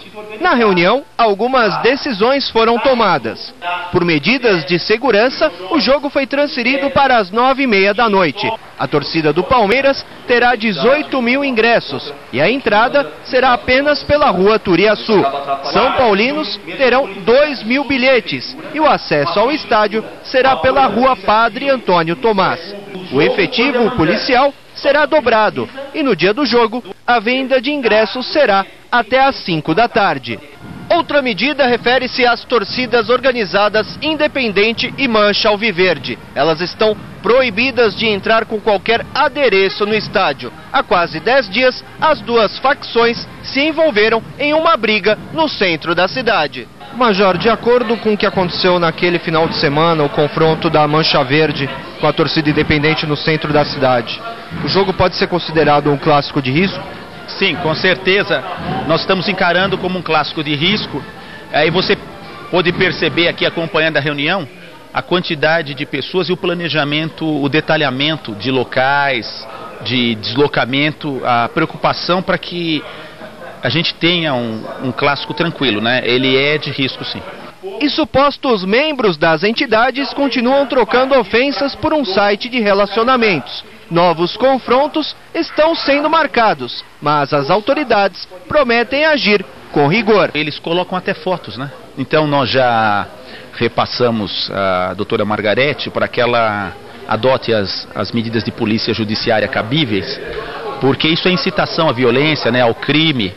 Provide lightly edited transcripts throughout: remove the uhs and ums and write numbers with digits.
Na reunião, algumas decisões foram tomadas. Por medidas de segurança, o jogo foi transferido para as 9h30 da noite. A torcida do Palmeiras terá 18 mil ingressos e a entrada será apenas pela rua Turiaçu. São Paulinos terão 2 mil bilhetes e o acesso ao estádio será pela rua Padre Antônio Tomás. O efetivo policial será dobrado e no dia do jogo a venda de ingressos será até às 5 da tarde. Outra medida refere-se às torcidas organizadas Independente e Mancha Alviverde. Elas estão proibidas de entrar com qualquer adereço no estádio. Há quase 10 dias, as duas facções se envolveram em uma briga no centro da cidade. Major, de acordo com o que aconteceu naquele final de semana, o confronto da Mancha Verde com a torcida Independente no centro da cidade, o jogo pode ser considerado um clássico de risco? Sim, com certeza. Nós estamos encarando como um clássico de risco. Aí você pode perceber aqui, acompanhando a reunião, a quantidade de pessoas e o planejamento, o detalhamento de locais, de deslocamento, a preocupação para que a gente tenha um clássico tranquilo, né? Ele é de risco, sim. E supostos membros das entidades continuam trocando ofensas por um site de relacionamentos. Novos confrontos estão sendo marcados, mas as autoridades prometem agir com rigor. Eles colocam até fotos, né? Então nós já repassamos a doutora Margarete para que ela adote as medidas de polícia judiciária cabíveis, porque isso é incitação à violência, né, ao crime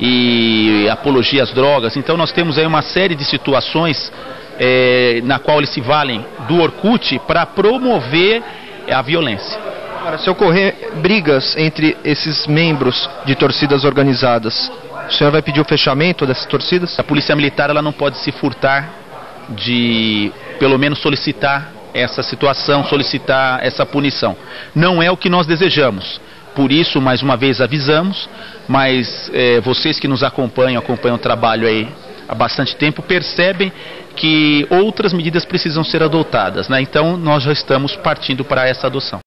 e apologia às drogas. Então nós temos aí uma série de situações na qual eles se valem do Orkut para promover a violência. Agora, se ocorrer brigas entre esses membros de torcidas organizadas, o senhor vai pedir o fechamento dessas torcidas? A polícia militar ela não pode se furtar de, pelo menos, solicitar essa situação, solicitar essa punição. Não é o que nós desejamos. Por isso, mais uma vez, avisamos, mas vocês que nos acompanham o trabalho aí há bastante tempo, percebem que outras medidas precisam ser adotadas, né? Então, nós já estamos partindo para essa adoção.